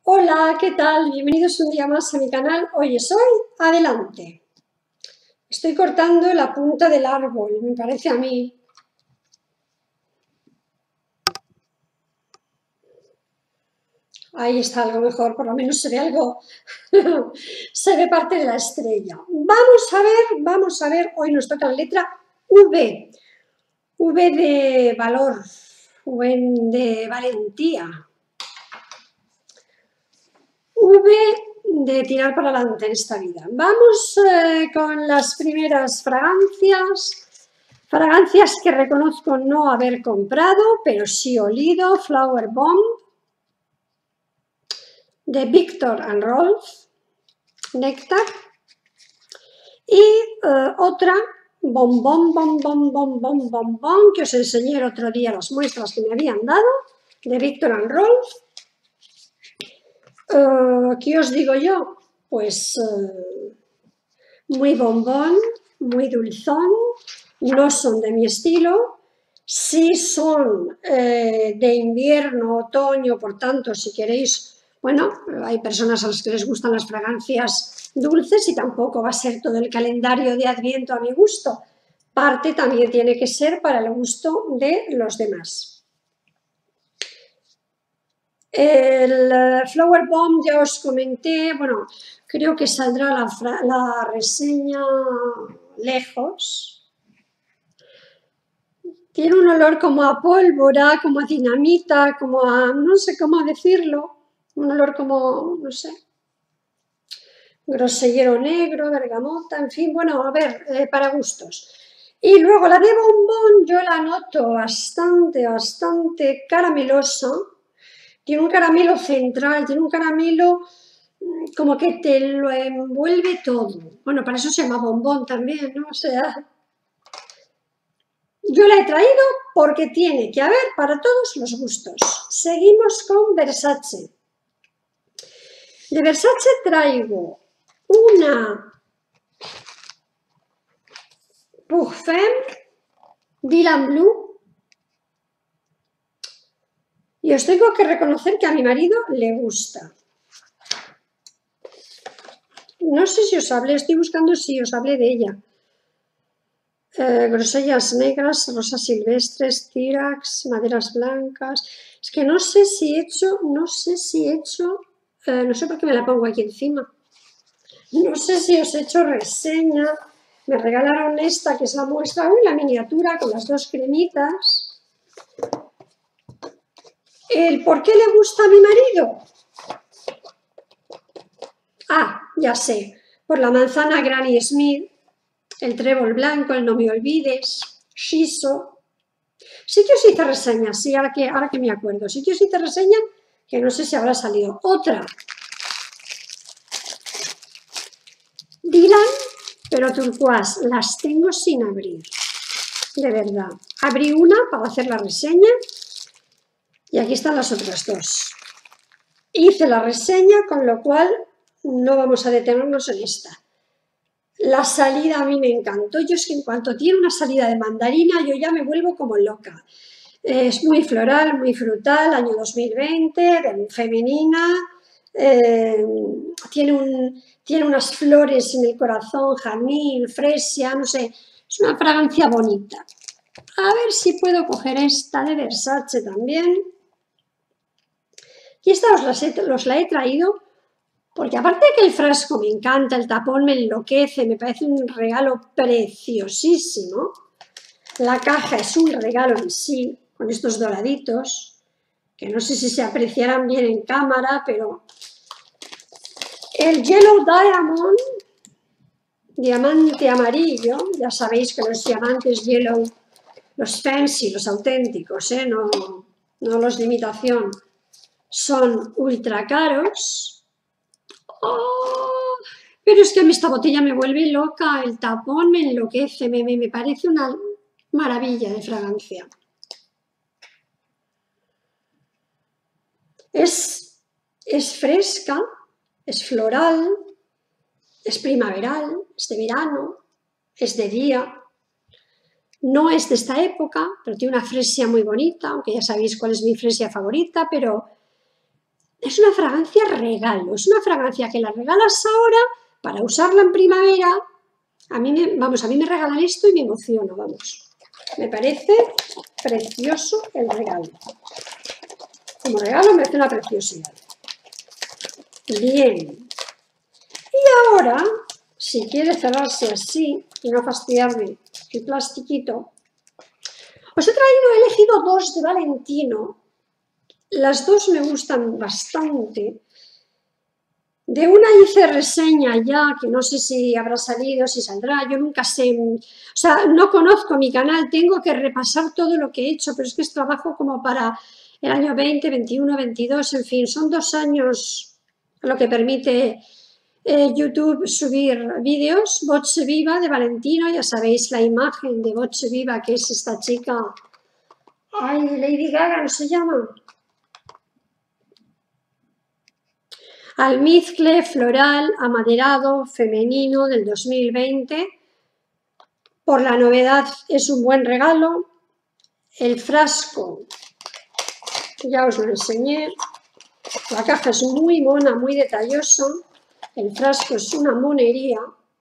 Hola, ¿qué tal? Bienvenidos un día más a mi canal. Hoy es hoy, adelante. Estoy cortando la punta del árbol, me parece a mí. Ahí está algo mejor, por lo menos se ve algo, se ve parte de la estrella. Vamos a ver, hoy nos toca la letra V. V de valor, V de valentía. V de tirar para adelante en esta vida. Vamos con las primeras fragancias que reconozco no haber comprado, pero sí olido. Flower Bomb de Viktor and Rolf, Néctar, y otra bombón, que os enseñé el otro día las muestras que me habían dado, de Viktor and Rolf. ¿Qué os digo yo? Pues muy bombón, muy dulzón, no son de mi estilo, sí son de invierno, otoño, por tanto, si queréis, bueno, hay personas a las que les gustan las fragancias dulces y tampoco va a ser todo el calendario de Adviento a mi gusto. Parte también tiene que ser para el gusto de los demás. El Flower Bomb ya os comenté, bueno, creo que saldrá la reseña lejos. Tiene un olor como a pólvora, como a dinamita, como a, no sé cómo decirlo, un olor como, no sé, grosellero negro, bergamota, en fin, bueno, a ver, para gustos. Y luego la de bombón yo la noto bastante caramelosa. Tiene un caramelo central, tiene un caramelo como que te lo envuelve todo. Bueno, para eso se llama bombón también, ¿no? O sea, yo la he traído porque tiene que haber para todos los gustos. Seguimos con Versace. De Versace traigo una Pour Femme Dylan Blue. Y os tengo que reconocer que a mi marido le gusta. No sé si os hablé, estoy buscando si os hablé de ella. Grosellas negras, rosas silvestres, tírax, maderas blancas. Es que no sé si he hecho, no sé por qué me la pongo aquí encima. No sé si os he hecho reseña. Me regalaron esta, que es la muestra, la miniatura con las dos cremitas. ¿El por qué le gusta a mi marido? Ah, ya sé, por la manzana Granny Smith, el trébol blanco, el no me olvides, shiso. Sí que os hice reseña, sí, ahora que me acuerdo. Sí que os hice reseña, que no sé si habrá salido. Otra. Dylan, pero turquoise. Las tengo sin abrir. De verdad. Abrí una para hacer la reseña y aquí están las otras dos. Hice la reseña, con lo cual no vamos a detenernos en esta. La salida a mí me encantó. Yo es que en cuanto tiene una salida de mandarina, yo ya me vuelvo como loca. Es muy floral, muy frutal, año 2020, femenina. Tiene unas flores en el corazón, jazmín, fresia, no sé. Es una fragancia bonita. A ver si puedo coger esta de Versace también. Y esta os la he traído porque aparte de que el frasco me encanta, el tapón me enloquece, me parece un regalo preciosísimo. La caja es un regalo en sí, con estos doraditos, que no sé si se apreciarán bien en cámara, pero el Yellow Diamond, diamante amarillo, ya sabéis que los diamantes yellow, los fancy, los auténticos, no los de imitación, son ultra caros. ¡Oh! Pero es que a mí esta botella me vuelve loca, el tapón me enloquece, me parece una maravilla de fragancia. Es fresca, es floral, es primaveral, es de verano, es de día. No es de esta época, pero tiene una fresia muy bonita, aunque ya sabéis cuál es mi fresia favorita, pero Es una fragancia regalo, es una fragancia que la regalas ahora para usarla en primavera. A mí me regalan esto y me emociono, vamos. Me parece precioso el regalo. Como regalo me parece una preciosidad. Bien. Y ahora, si quiere cerrarse así y no fastidiarme el plastiquito, os he elegido dos de Valentino. Las dos me gustan bastante. De una hice reseña ya, que no sé si habrá salido, si saldrá, yo nunca sé, o sea, no conozco mi canal, tengo que repasar todo lo que he hecho, pero es que es trabajo como para el año 20, 21, 22, en fin, son 2 años lo que permite YouTube subir vídeos. Voce Viva de Valentino, ya sabéis la imagen de Voce Viva, que es esta chica, ay, Lady Gaga, ¿no se llama? Almizcle floral amaderado femenino del 2020. Por la novedad es un buen regalo. El frasco, ya os lo enseñé. La caja es muy mona, muy detallosa. El frasco es una monería.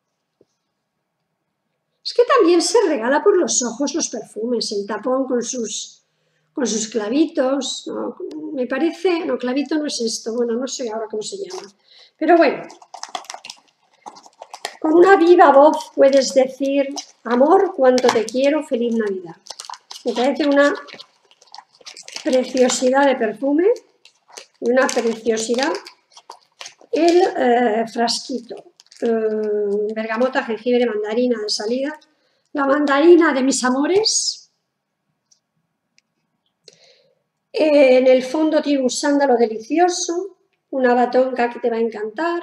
Es que también se regala por los ojos los perfumes. El tapón con sus clavitos. No, me parece, no, clavito no es esto. Bueno, no sé ahora cómo se llama. Pero bueno, con una viva voz puedes decir: amor, cuánto te quiero, feliz Navidad. Me parece una preciosidad de perfume, una preciosidad. El frasquito, bergamota, jengibre, mandarina de salida, la mandarina de mis amores. En el fondo tiene un sándalo delicioso, una batonca que te va a encantar.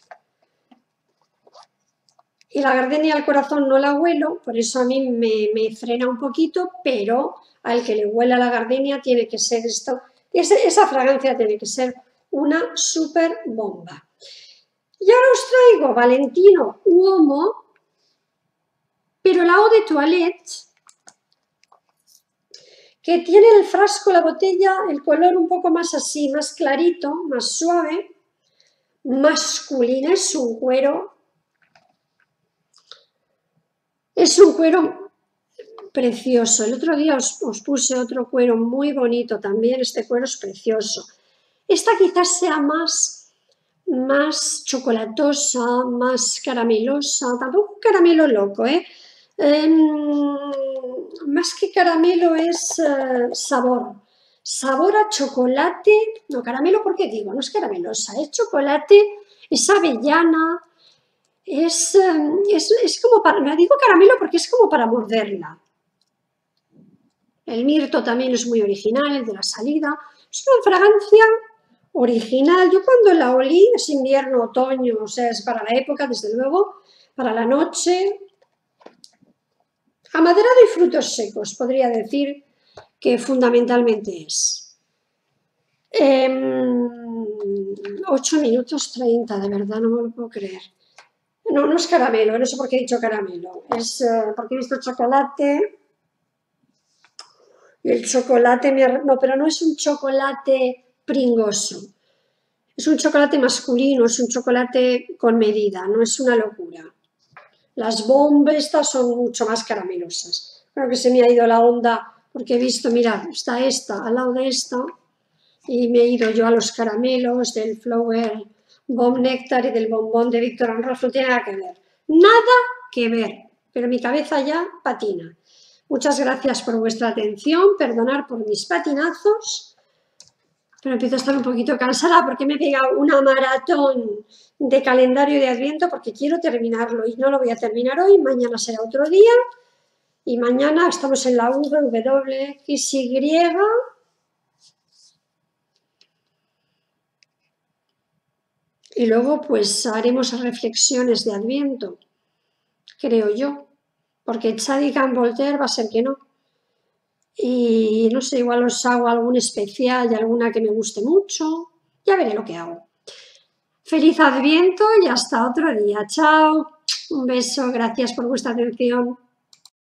Y la gardenia al corazón no la huelo, por eso a mí me frena un poquito, pero al que le huela la gardenia tiene que ser esto, esa fragancia tiene que ser una súper bomba. Y ahora os traigo Valentino Uomo, pero la eau de toilette, que tiene el frasco, la botella, el color un poco más así, más clarito, más suave, masculina, es un cuero precioso. El otro día os puse otro cuero muy bonito también, este cuero es precioso. Esta quizás sea más chocolatosa, más caramelosa, tampoco un caramelo loco, más que caramelo es sabor a chocolate, no, caramelo, ¿por qué digo? No es caramelosa, es chocolate, es avellana, es como para, no digo caramelo porque es como para morderla. El mirto también es muy original, el de la salida, es una fragancia original. Yo cuando la olí, es invierno, otoño, o sea, es para la época, desde luego, para la noche. Amaderado y frutos secos, podría decir que fundamentalmente es. 8 minutos 30, de verdad, no me lo puedo creer. No, no es caramelo, no sé por qué he dicho caramelo, es porque he visto chocolate. Y el chocolate, no, pero no es un chocolate pringoso. Es un chocolate masculino, es un chocolate con medida, no es una locura. Las bombas estas son mucho más caramelosas. Creo que se me ha ido la onda porque he visto, mirad, está esta al lado de esta y me he ido yo a los caramelos del Flower Bomb Nectar y del bombón de Viktor and Rolf. No tiene nada que ver. Nada que ver, pero mi cabeza ya patina. Muchas gracias por vuestra atención, perdonad por mis patinazos, pero empiezo a estar un poquito cansada porque me he pegado una maratón de calendario de Adviento porque quiero terminarlo y no lo voy a terminar hoy, mañana será otro día y mañana estamos en la WXY y luego pues haremos reflexiones de Adviento, creo yo, porque Tzadik and Voltaire va a ser que no. Y no sé, igual os hago algún especial y alguna que me guste mucho. Ya veré lo que hago. Feliz Adviento y hasta otro día. Chao. Un beso. Gracias por vuestra atención.